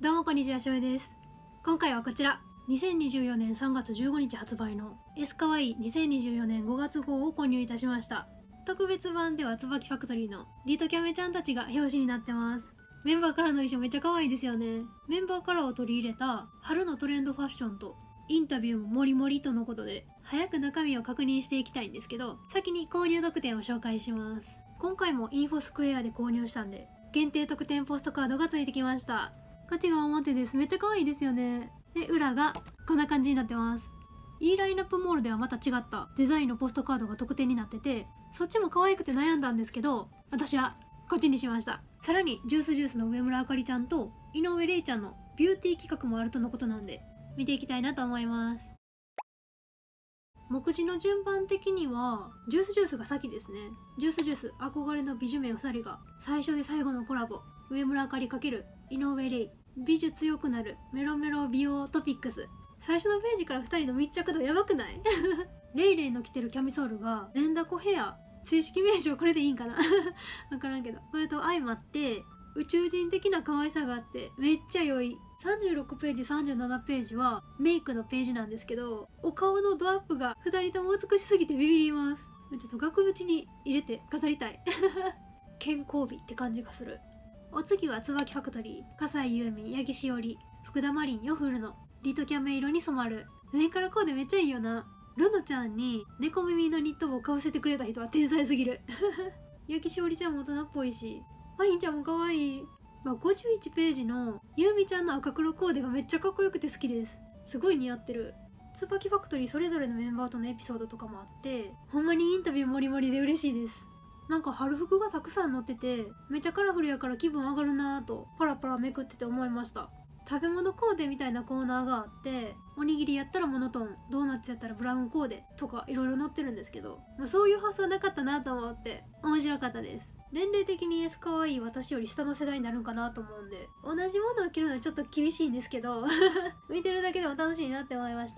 どうもこんにちは、しょうです。今回はこちら、2024年3月15日発売の S かわいい2024年5月号を購入いたしました。特別版では椿ファクトリーのリトキャメちゃんたちが表紙になってます。メンバーカラーの衣装めっちゃ可愛いですよね。メンバーカラーを取り入れた春のトレンドファッションとインタビューもモリモリとのことで、早く中身を確認していきたいんですけど、先に購入特典を紹介します。今回もインフォスクエアで購入したんで、限定特典ポストカードがついてきました。こっちが表です。めっちゃ可愛いですよね。で、裏がこんな感じになってます。E ラインナップモールではまた違ったデザインのポストカードが特典になってて、そっちも可愛くて悩んだんですけど、私はこっちにしました。さらにジュースの上村あかりちゃんと井上玲ちゃんのビューティー企画もあるとのことなんで、見ていきたいなと思います。目次の順番的にはジュースが先ですね。ジュース憧れの美女名2人が最初で最後のコラボ。上村あかり×井上玲、美術良くなるメロメロ美容トピックス。最初のページから2人の密着度やばくない？レイレイの着てるキャミソールがメンダコヘア、正式名称これでいいんかな分からんけど、これと相まって宇宙人的な可愛さがあってめっちゃ良い。36ページ37ページはメイクのページなんですけど、お顔のドアップが2人とも美しすぎてビビります。ちょっと額縁に入れて飾りたい健康美って感じがする。お次は椿ファクトリー、笠井ユーミン、八木しおり、福田マリン、ヨフルのリトキャメ色に染まる。面からコーデめっちゃいいよな。ルノちゃんに猫耳のニット帽をかぶせてくれた人は天才すぎる八木しおりちゃんも大人っぽいし、マリンちゃんも可愛い。51ページのユーミちゃんの赤黒コーデがめっちゃかっこよくて好きです。すごい似合ってる。椿ファクトリーそれぞれのメンバーとのエピソードとかもあって、ほんまにインタビューもりもりで嬉しいです。なんか春服がたくさん載っててめっちゃカラフルやから気分上がるなぁとパラパラめくってて思いました。食べ物コーデみたいなコーナーがあって、おにぎりやったらモノトーン、ドーナツやったらブラウンコーデとかいろいろ載ってるんですけど、そういう発想なかったなと思って面白かったです。年齢的に S かわいい私より下の世代になるんかなと思うんで、同じものを着るのはちょっと厳しいんですけど見てるだけでも楽しいなって思いました。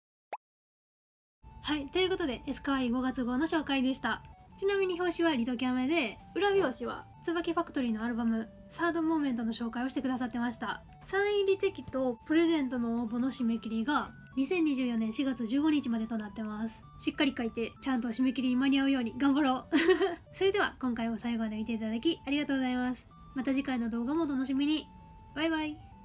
はい、ということで S かわいい5月号の紹介でした。ちなみに表紙はリトキャメで、裏表紙は椿ファクトリーのアルバムサードモーメントの紹介をしてくださってました。サイン入りチェキとプレゼントの応募の締め切りが2024年4月15日までとなってます。しっかり書いてちゃんと締め切りに間に合うように頑張ろうそれでは今回も最後まで見ていただきありがとうございます。また次回の動画もお楽しみに。バイバイ。